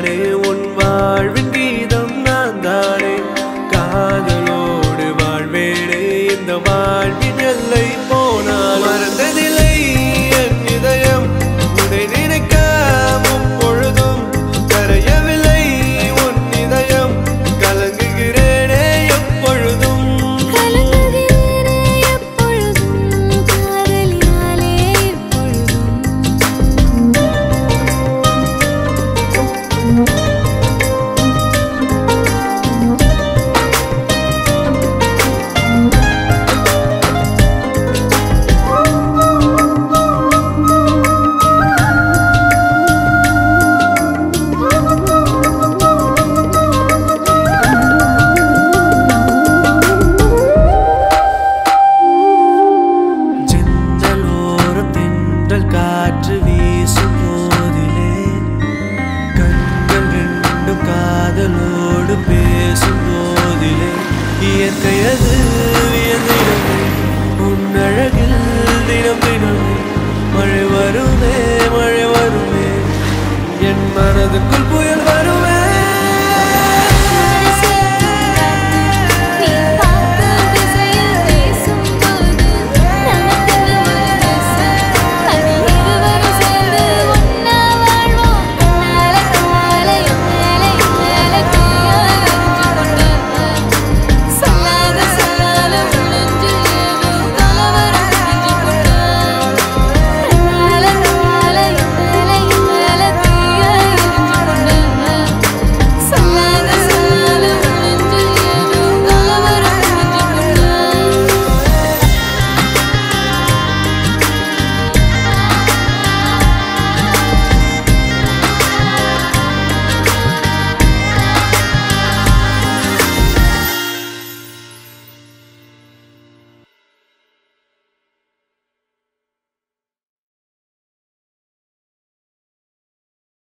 தானே உன் வாழ்வின் கீதம் நான் தானே காதலோடு வாழ்வேனே இந்த வாழ்வின் எல்லை போனால் மறந்ததில்லை என் இதயம் உன்னை நினைக்காம பொழுதும் கரையவில்லை உன் இதயம் கலங்குகிறேனே எப்பொழுதும் காற்று வீசும் போதிலே கண்கள் ரெண்டும் காதலோடு பேசும் போதிலே இயற்கையது வியந்திடமே உன் அழகில் தினம் தினமே மழை வருமே என் மனதுக்குள்